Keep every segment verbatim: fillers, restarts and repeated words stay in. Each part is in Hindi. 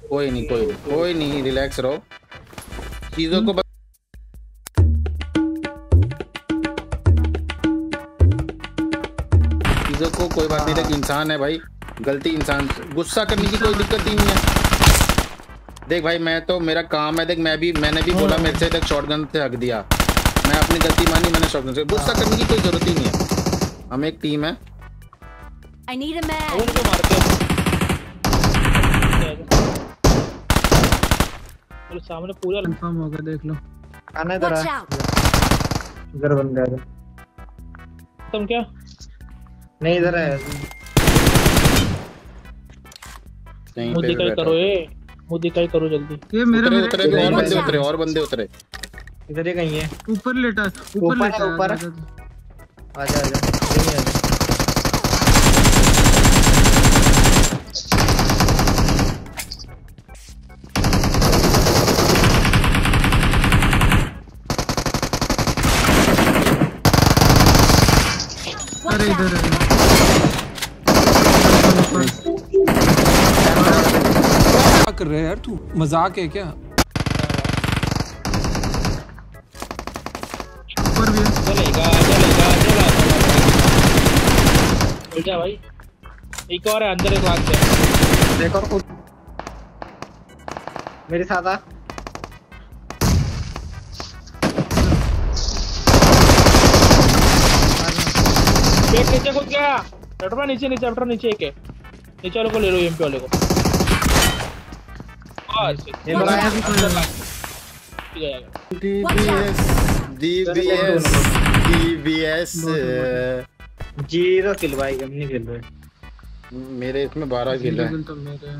कोई नहीं कोई नहीं कोई नहीं, रिलैक्स रहो चीजों को। चीजों को कोई बात नहीं, देख इंसान है भाई, गलती इंसान, गुस्सा करने की कोई दिक्कत ही नहीं है। देख भाई मैं तो, मेरा काम है, देख मैं भी, मैंने भी बोला मेरे से, देख शॉटगन से हक दिया, मैं अपनी गलती मानी, मैंने शॉटगन से, गुस्सा करने की कोई जरूरत ही नहीं है, हम एक टीम है। I need a man. उनको मारते हैं। तो सामने पूरा कंफर्म हो गया, देख लो। आना इधर Watch आ, out. इधर बन गया। तुम क्या? नहीं इधर है। कहीं मुझे पे क्या करो ये, मुझे क्या करो जल्दी। ये मेरे उतरे मेरे उतरे भी और बंदे उतरे, और बंदे उतरे, इधर ही कहीं है। ऊपर लेटा, ऊपर ऊपर लेटा है, ऊपर। आजा आजा, यहीं आजा। अरे इधर है। क्या कर रहा है यार तू, मजाक है क्या? ऊपर भी है। चलेगा चलेगा चलेगा चल जा भाई, एक और है अंदर, एक भाग गया। देखो और मेरे साथ आ। पेट नीचे कूद गया, चटरा नीचे नीचे चटरा नीचे, एक है नीचे वाले को ले लो, एमपी वाले को। बस ये बनाया भी कोई नहीं। DBS DBS DBS zero kill भाई, हम नहीं खेल रहे। मेरे इसमें बारह किल है तो मेरे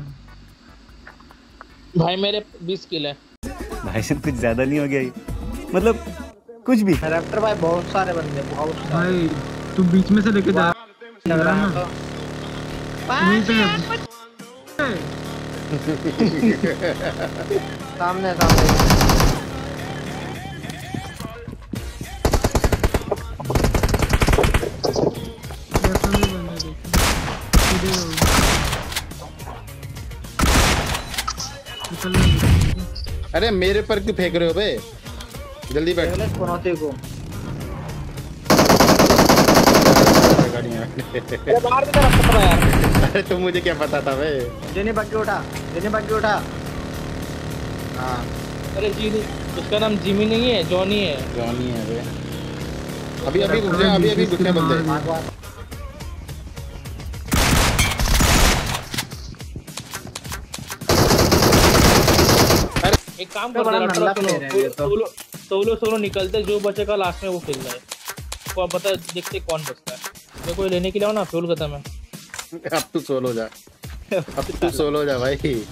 भाई, मेरे बीस किल है भाई साहब, कुछ ज्यादा नहीं हो गया ये? मतलब कुछ भी। रैप्टर भाई बहुत सारे बंदे, बहुत सारे। भाई तू बीच में से लेके जा लग रहा है तो वहीं पे सामने सामने। अरे मेरे पर क्यों फेंक रहे हो बे, जल्दी बैठ। पनौती को अरे बाहर की तरफ पकड़ा यार। अरे तो मुझे क्या पता था बे। जेने बाकी उठा, जेने बाकी उठा। हाँ अरे जी, उसका नाम जिमी नहीं है, जॉनी है। जॉनी है बे। अभी अभी घुस गए, अभी अभी घुसने बंदे। एक काम कर, सोलो सोलो सोलो निकलते, जो बचेगा लास्ट में वो खेल रहा है, तो आप बता देखते कौन बचता है। मेरे को लेने के लिए आओ ना, फ्यूल खत्म है। अब तू सोलो जा, अब तू सोलो जा भाई।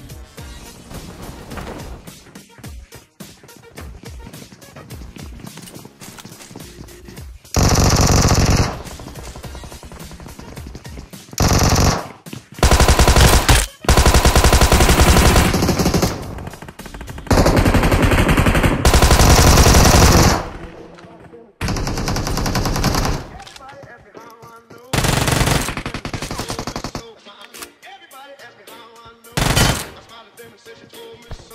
Decision for me.